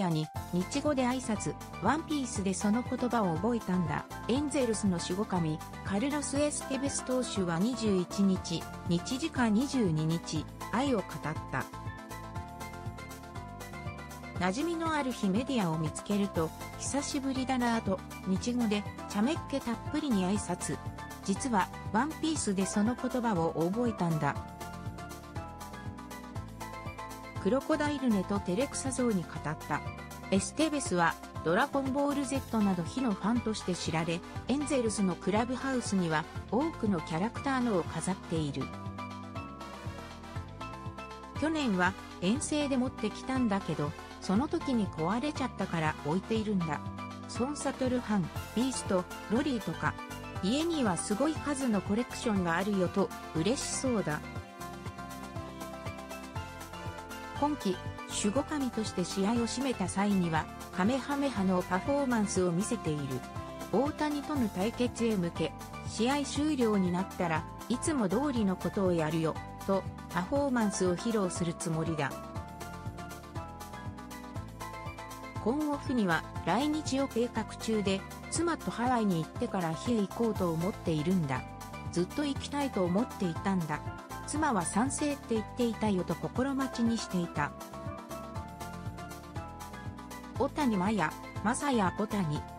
アに日語で挨拶、ワンピースでその言葉を覚えたんだ。エンゼルスの守護神、カルロス・エステベス投手は21日、日時間22日、愛を語った。馴染みのある日メディアを見つけると、久しぶりだなぁと、日語で茶目っ気たっぷりに挨拶。実は、ワンピースでその言葉を覚えたんだ。クロコダイルネと照れくさそうに語った。エステベスは、ドラゴンボール Z など火のファンとして知られ、エンゼルスのクラブハウスには多くのキャラクターのを飾っている。去年は遠征で持ってきたんだけど、その時に壊れちゃったから置いているんだ。ソンサトルハン、ビースト、ロリーとか、家にはすごい数のコレクションがあるよと嬉しそうだ。今季、守護神として試合を締めた際には、カメハメハのパフォーマンスを見せている。大谷との対決へ向け、試合終了になったらいつも通りのことをやるよ、とパフォーマンスを披露するつもりだ。今オフには来日を計画中で、妻とハワイに行ってから日へ行こうと思っているんだ。ずっと行きたいと思っていたんだ。妻は賛成って言っていたよと心待ちにしていた。小谷真也、正也小谷。